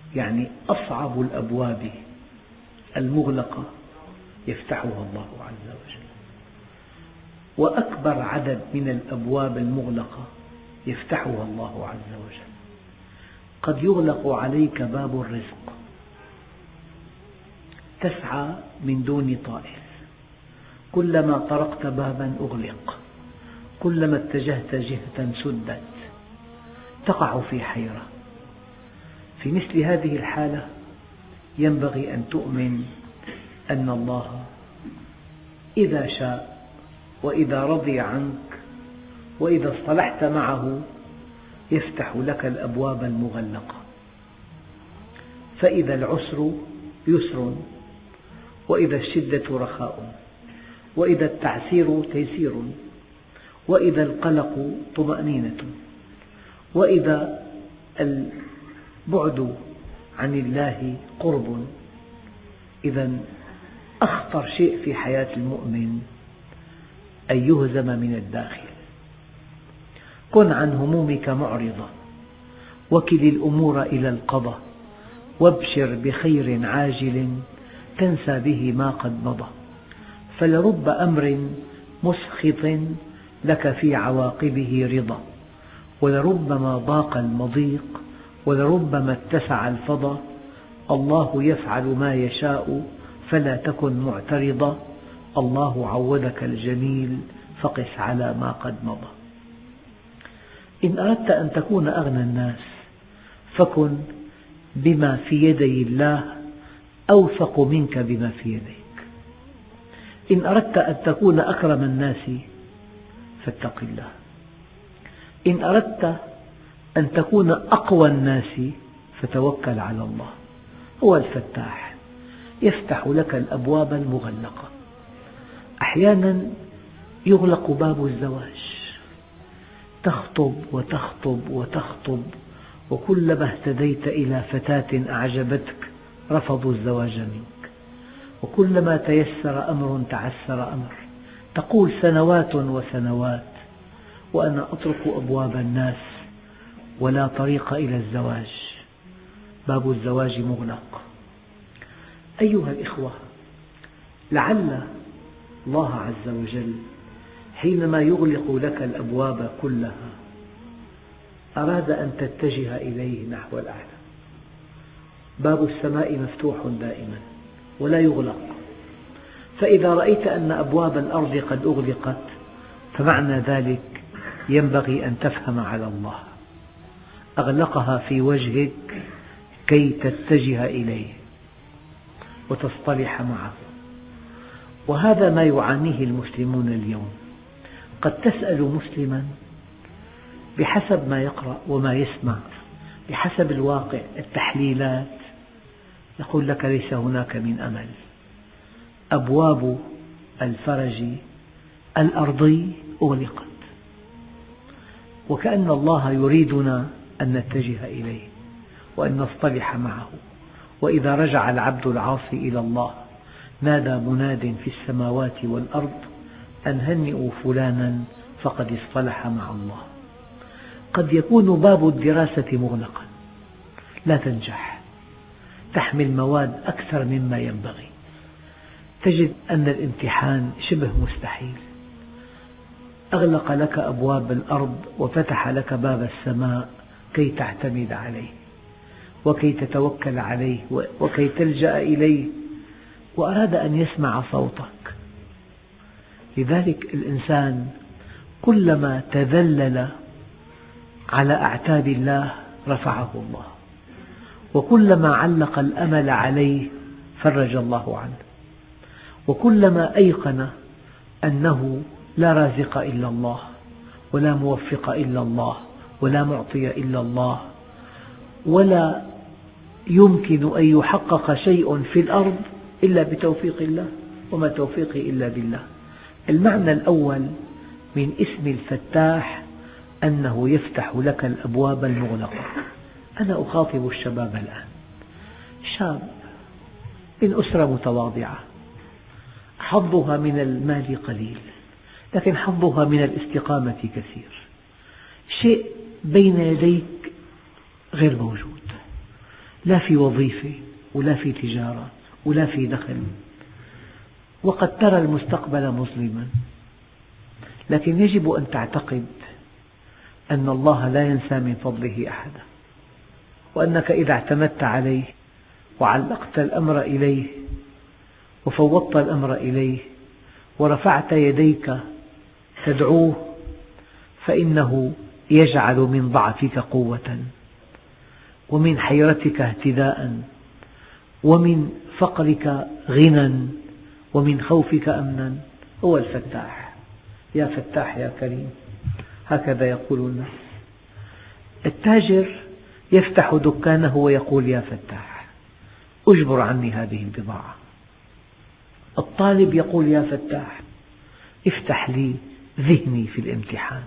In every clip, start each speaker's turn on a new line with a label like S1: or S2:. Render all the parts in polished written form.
S1: يعني أصعب الأبواب المغلقة يفتحها الله عز وجل، وأكبر عدد من الأبواب المغلقة يفتحها الله عز وجل. قد يغلق عليك باب الرزق، تسعى من دون طائل، كلما طرقت بابا أغلق، كلما اتجهت جهة سدت، تقع في حيرة. في مثل هذه الحالة ينبغي أن تؤمن أن الله إذا شاء وإذا رضي عنك وإذا اصطلحت معه يفتح لك الأبواب المغلقة. فإذا العسر يسر، وإذا الشدة رخاء، وإذا التعسير تيسير، وإذا القلق طمأنينة، وإذا البعد عن الله قرب. إذا أخطر شيء في حياة المؤمن أن يهزم من الداخل. كن عن همومك معرضا، وكل الأمور إلى القضاء، وابشر بخير عاجل تنسى به ما قد مضى. فلرب أمر مسخط لك في عواقبه رضا، ولربما ضاق المضيق، ولربما اتسع الفضا. الله يفعل ما يشاء فلا تكن معترضا، الله عودك الجميل فقس على ما قد مضى. إن أردت أن تكون أغنى الناس فكن بما في يدي الله أوثق منك بما في يديك. إن أردت أن تكون أكرم الناس فاتق الله. إن أردت أن تكون أقوى الناس فتوكل على الله. هو الفتاح، يفتح لك الأبواب المغلقة. أحيانا يغلق باب الزواج، تخطب وتخطب وتخطب، وكلما اهتديت إلى فتاة أعجبتك رفضوا الزواج منك، وكلما تيسر أمر تعسر أمر. تقول سنوات وسنوات وأنا أطرق أبواب الناس ولا طريق إلى الزواج. باب الزواج مغلق. أيها الإخوة، لعل الله عز وجل حينما يغلق لك الأبواب كلها أراد أن تتجه إليه نحو الأعلى. باب السماء مفتوح دائما ولا يغلق، فإذا رأيت أن أبواب الأرض قد أغلقت فمعنى ذلك ينبغي أن تفهم على الله أغلقها في وجهك كي تتجه إليه وتصطلح معه. وهذا ما يعانيه المسلمون اليوم. قد تسأل مسلما بحسب ما يقرأ وما يسمع، بحسب الواقع، التحليلات، يقول لك ليس هناك من أمل. أبواب الفرج الأرضي أغلقت، وكأن الله يريدنا أن نتجه إليه وأن نصطلح معه. وإذا رجع العبد العاصي إلى الله نادى مناد في السماوات والأرض أن هنئوا فلانا فقد اصطلح مع الله. قد يكون باب الدراسة مغلقا، لا تنجح، تحمل مواد أكثر مما ينبغي، تجد أن الامتحان شبه مستحيل. أغلق لك أبواب الأرض وفتح لك باب السماء كي تعتمد عليه وكي تتوكل عليه وكي تلجأ إليه، وأراد أن يسمع صوتك. لذلك الإنسان كلما تذلل على أعتاب الله رفعه الله، وكلما علق الأمل عليه فرج الله عنه، وكلما أيقن أنه لا رازق إلا الله ولا موفق إلا الله ولا معطي إلا الله، ولا يمكن أن يحقق شيء في الأرض إلا بتوفيق الله، وما توفيقي إلا بالله. المعنى الأول من اسم الفتاح أنه يفتح لك الأبواب المغلقة. أنا أخاطب الشباب الآن، شاب من أسرة متواضعة، حظها من المال قليل لكن حظها من الاستقامة كثير، شيء بين يديك غير موجود، لا في وظيفة ولا في تجارة ولا في دخل، وقد ترى المستقبل مظلما، لكن يجب أن تعتقد أن الله لا ينسى من فضله أحدا، وأنك إذا اعتمدت عليه وعلقت الأمر إليه وفوضت الأمر إليه ورفعت يديك تدعوه، فإنه يجعل من ضعفك قوة، ومن حيرتك اهتداء، ومن فقرك غنى، ومن خوفك أمنا. هو الفتاح، يا فتاح يا كريم، هكذا يقول الناس. التاجر يفتح دكانه ويقول يا فتاح أجبر عني هذه البضاعة. الطالب يقول يا فتاح افتح لي ذهني في الامتحان.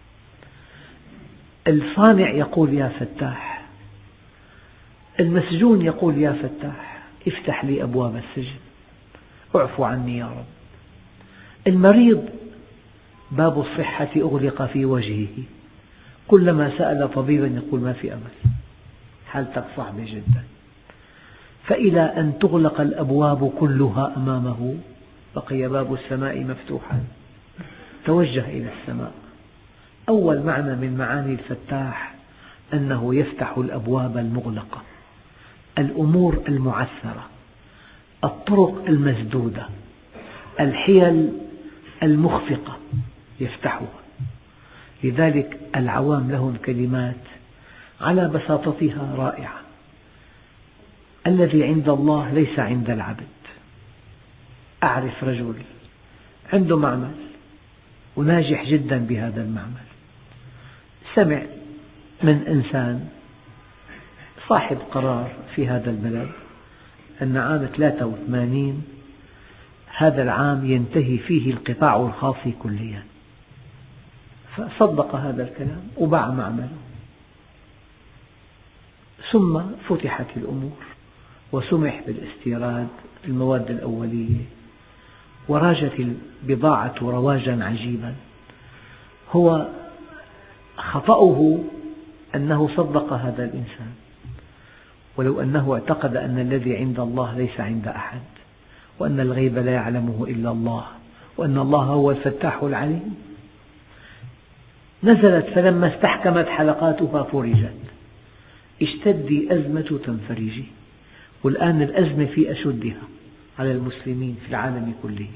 S1: الصانع يقول يا فتاح. المسجون يقول يا فتاح افتح لي أبواب السجن، اعفو عني يا رب. المريض باب الصحة أغلق في وجهه، كلما سأل طبيبا يقول ما في أمل، حالتك صعبة جدا. فإلى أن تغلق الأبواب كلها أمامه بقي باب السماء مفتوحا، توجه إلى السماء. أول معنى من معاني الفتاح أنه يفتح الأبواب المغلقة، الأمور المعسرة، الطرق المسدودة، الحيل المخفقة يفتحها. لذلك العوام لهم كلمات على بساطتها رائعة: الذي عند الله ليس عند العبد. أعرف رجل عنده معمل وناجح جدا بهذا المعمل، سمع من إنسان صاحب قرار في هذا البلد أن عام 83 هذا العام ينتهي فيه القطاع الخاص كليا، فصدق هذا الكلام وباع معمله. ثم فتحت الأمور وسمح بالاستيراد المواد الأولية، وراجت البضاعة رواجا عجيبا. هو خطأه أنه صدق هذا الإنسان، ولو أنه اعتقد أن الذي عند الله ليس عند أحد، وأن الغيب لا يعلمه إلا الله، وأن الله هو الفتاح العليم. نزلت فلما استحكمت حلقاتها فرجت. اشتدي أزمة تنفرجي، والآن الأزمة في أشدها على المسلمين في العالم كله.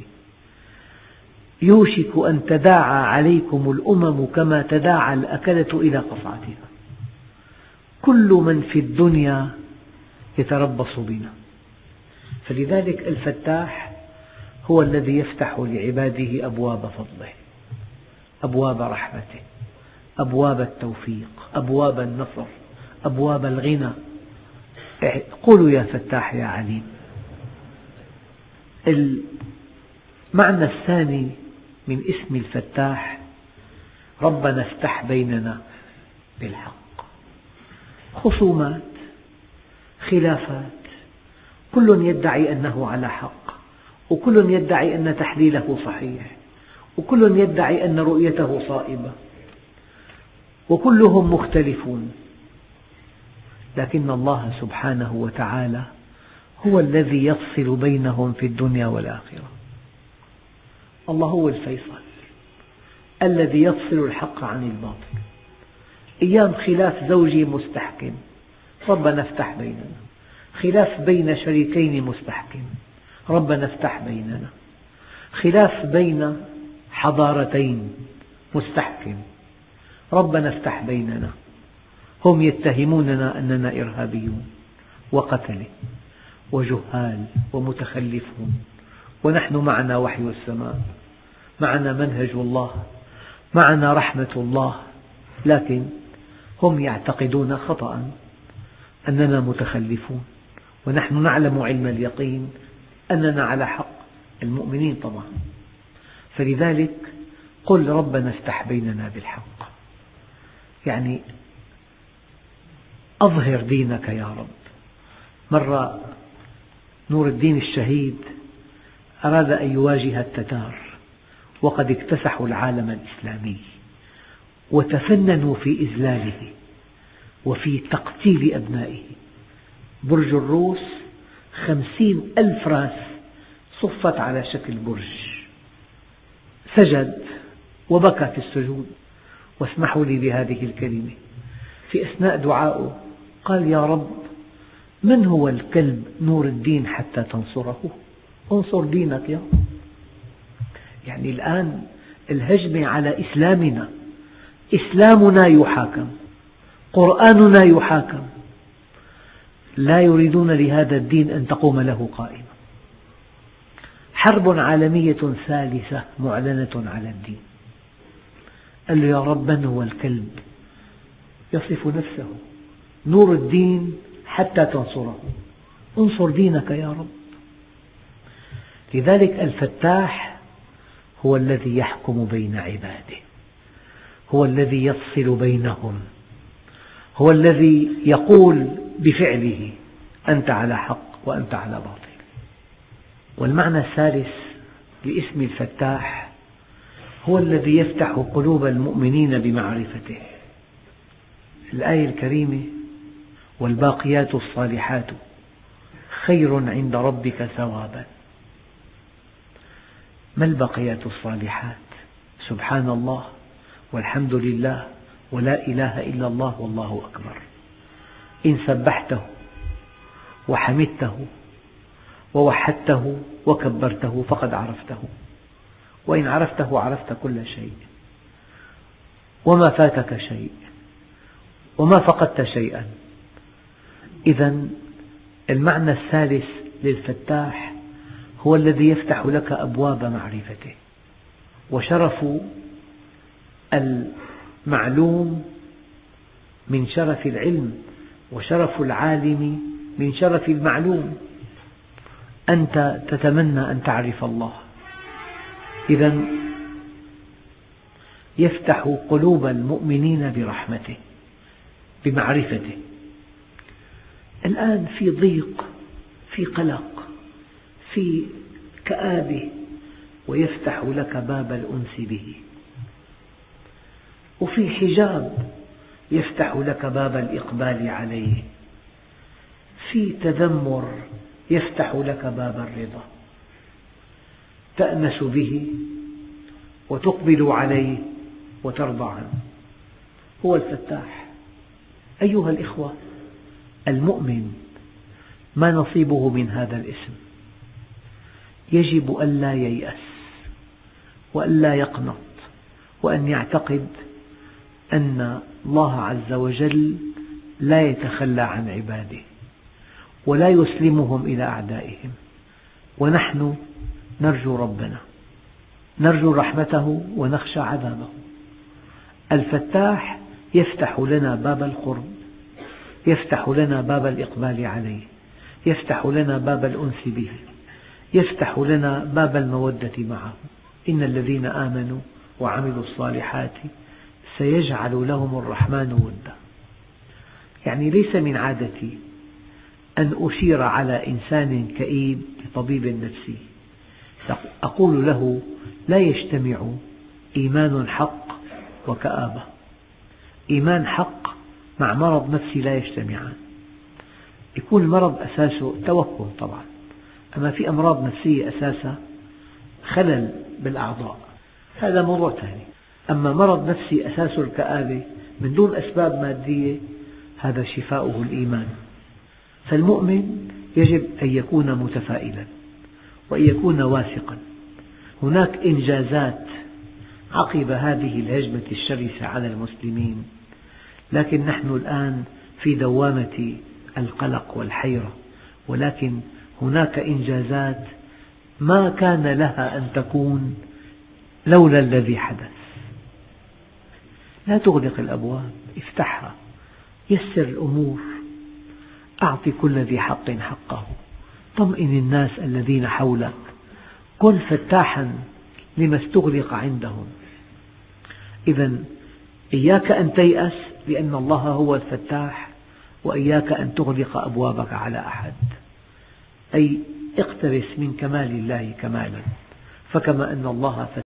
S1: يوشك أن تداعى عليكم الأمم كما تداعى الأكلة إلى قصعتها، كل من في الدنيا يتربص بنا. فلذلك الفتاح هو الذي يفتح لعباده أبواب فضله، أبواب رحمته، أبواب التوفيق، أبواب النصر، أبواب الغنى. قولوا يا فتاح يا عليم. المعنى الثاني من اسم الفتاح: ربنا افتح بيننا بالحق. خصومات، خلافات، كل يدعي أنه على حق، وكل يدعي أن تحليله صحيح، وكل يدعي أن رؤيته صائبة، وكلهم مختلفون، لكن الله سبحانه وتعالى هو الذي يفصل بينهم في الدنيا والآخرة. الله هو الفيصل الذي يفصل الحق عن الباطل. أيام خلاف زوجي مستحكم، ربنا افتح بيننا. خلاف بين شريكين مستحكم، ربنا افتح بيننا. خلاف بين حضارتين مستحكم، ربنا افتح بيننا. هم يتهموننا أننا إرهابيون وقتلة وجهال ومتخلفون، ونحن معنا وحي السماء، معنا منهج الله، معنا رحمة الله، لكن هم يعتقدون خطأ أننا متخلفون، ونحن نعلم علم اليقين أننا على حق، المؤمنين طبعا. فلذلك قل ربنا افتح بيننا بالحق، يعني أظهر دينك يا رب. مرة نور الدين الشهيد أراد أن يواجه التتار، وقد اكتسحوا العالم الإسلامي وتفننوا في إذلاله وفي تقتيل أبنائه، برج الروس 50,000 رأس صفت على شكل برج، سجد وبكى في السجود. واسمحوا لي بهذه الكلمة، في أثناء دعائه قال: يا رب، من هو الكلب نور الدين حتى تنصره؟ انصر دينك يا رب. يعني الآن الهجمة على إسلامنا، إسلامنا يحاكم، قرآننا يحاكم، لا يريدون لهذا الدين أن تقوم له قائمة. حرب عالمية ثالثة معلنة على الدين. قال له: يا رب، من هو الكلب؟ يصف نفسه نور الدين حتى تنصره، انصر دينك يا رب. لذلك الفتاح هو الذي يحكم بين عباده، هو الذي يفصل بينهم، هو الذي يقول بفعله: أنت على حق وأنت على باطل. والمعنى الثالث لاسم الفتاح هو الذي يفتح قلوب المؤمنين بمعرفته. الآية الكريمة: والباقيات الصالحات خير عند ربك ثوابا. ما الباقيات الصالحات؟ سبحان الله والحمد لله ولا إله إلا الله والله أكبر. إن سبحته وحمدته ووحدته وكبرته فقد عرفته، وإن عرفته عرفت كل شيء، وما فاتك شيء وما فقدت شيئا. إذا المعنى الثالث للفتاح هو الذي يفتح لك أبواب معرفته. وشرف المعلوم من شرف العلم، وشرف العالم من شرف المعلوم. أنت تتمنى أن تعرف الله، إذا يفتح قلوب المؤمنين برحمته بمعرفته. الآن في ضيق، في قلق، في كآبة، ويفتح لك باب الأنس به. وفي حجاب يفتح لك باب الإقبال عليه. في تذمر يفتح لك باب الرضا، تأنس به وتقبل عليه وترضى عنه. هو الفتاح. أيها الإخوة، المؤمن ما نصيبه من هذا الاسم؟ يجب أن لا ييأس وأن لا يقنط، وأن يعتقد أن الله عز وجل لا يتخلى عن عباده ولا يسلمهم إلى أعدائهم. ونحن نرجو ربنا، نرجو رحمته ونخشى عذابه. الفتاح يفتح لنا باب القرب، يفتح لنا باب الإقبال عليه، يفتح لنا باب الأنس به، يفتح لنا باب المودة معه. إن الذين آمنوا وعملوا الصالحات سيجعل لهم الرحمن ودا. يعني ليس من عادتي أن أشير على إنسان كئيب بطبيب نفسي أقول له: لا يجتمع إيمان حق وكآبة. إيمان حق مع مرض نفسي لا يجتمعان. يكون المرض أساسه توهم طبعا، أما في أمراض نفسية أساسها خلل بالأعضاء، هذا موضوع ثاني. أما مرض نفسي أساسه الكآبة من دون أسباب مادية، هذا شفاؤه الإيمان. فالمؤمن يجب أن يكون متفائلا وأن يكون واثقا. هناك إنجازات عقب هذه الهجمة الشرسة على المسلمين، لكن نحن الآن في دوامة القلق والحيرة، ولكن هناك إنجازات ما كان لها أن تكون لولا الذي حدث. لا تغلق الأبواب، افتحها، يسر الأمور، أعط كل ذي حق حقه، طمئن الناس الذين حولك، كن فتاحا لما استغلق عندهم. إذا إياك أن تيأس، لأن الله هو الفتاح، وإياك أن تغلق أبوابك على أحد. أي اقتبس من كمال الله كمالا، فكما أن الله فتاح